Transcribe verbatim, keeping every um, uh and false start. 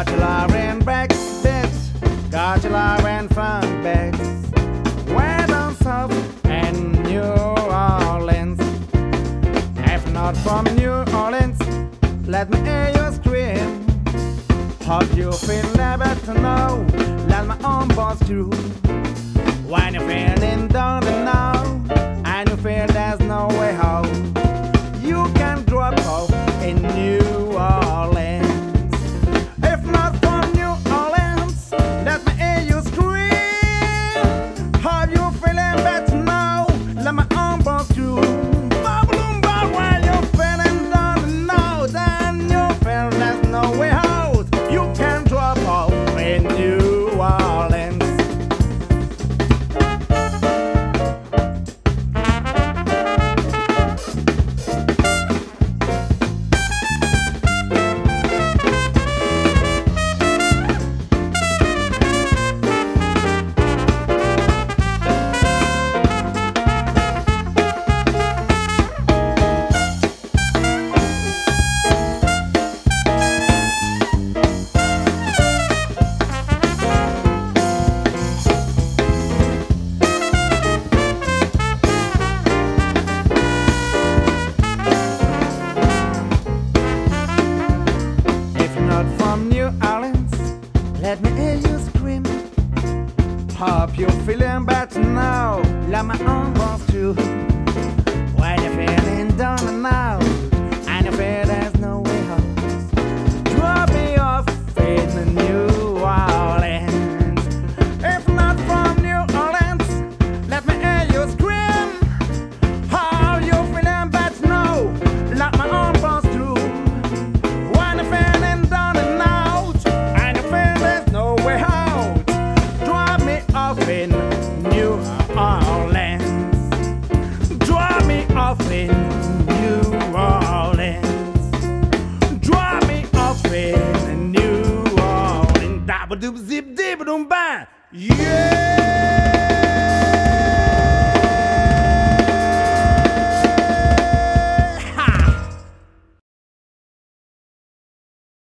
Got your love and breakfast, got your love and fun bags. Where down south and New Orleans. If not from New Orleans, let me hear you scream. Hope you feel never to know. Let my own boss through. When you're feeling down and out, and you feel there's no way out, you can drop off in New Orleans. If not from New Orleans, let me hear you scream. Hope you feeling better now. Let my own boss through. Bubble ball when you're feeling down and out, and you feel there's no way out, you can drop off in New Orleans. From New Orleans, let me hear you scream. Hope you're feeling better now. Let my own boss too. When you're feeling down and out, and you feel there's no way out, drop me off in New Orleans. If not from New Orleans, let me hear you scream. How you feeling better now? Let my own boss too. When you're feeling down and out, and you feel there's no way out, drop me off in New Orleans. Drop me off in New Orleans. Drop me off in New Orleans. Da ba doop zip dee ba doom ba. Yeah.